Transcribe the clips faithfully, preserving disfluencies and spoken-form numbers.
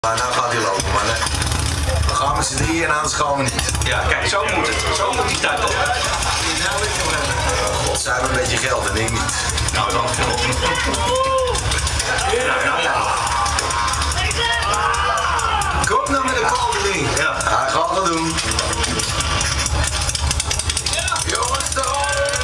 Maar nou gaat hij lopen, maar nee. We gaan met z'n drieën en anders gaan we niet. Ja, kijk, zo moet het. Zo moet die tijd op. God, zij hebben een beetje geld en ik niet. Nou, dan geld. Ja, ja, ja. Kom nou met de kaldeling. Ja, hij gaat het doen. Jongens, toch!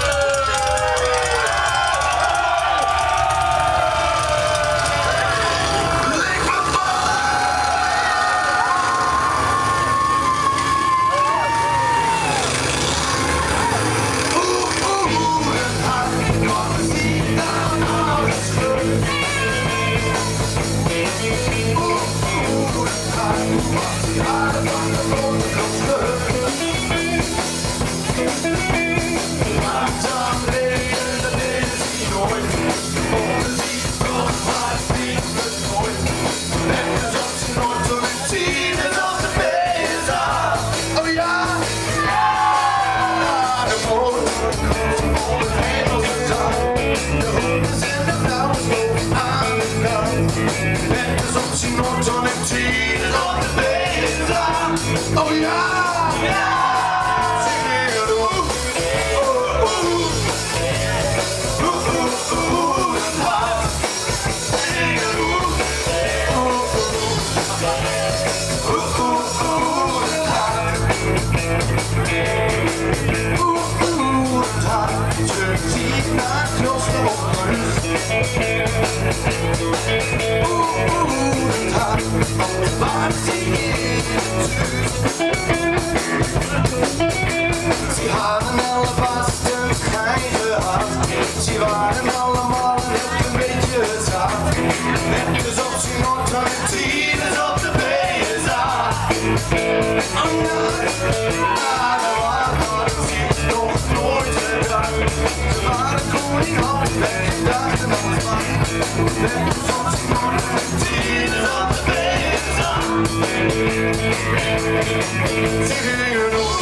Oh ja! Ja! Zing het op! Oeh, oeh, oeh, oeh, oeh, het hart. Zing het op! Oeh, oeh, oeh, oeh, het hart. Oeh, oeh, het hart. Ze ziet naar knosten op mijn rug. Oeh, oeh, het hart. Waar zie je ze hadden alvast een gein gehad. Ze waren allemaal een beetje zaad. Net alsof ze nooit van de tieners op de benen zat. Oh nee, na de waard hadden ze het nog nooit gedaan. Ze waren koning al weggedacht en alles was. Net alsof ze nooit van de tieners op de benen zat. Ze gingen door.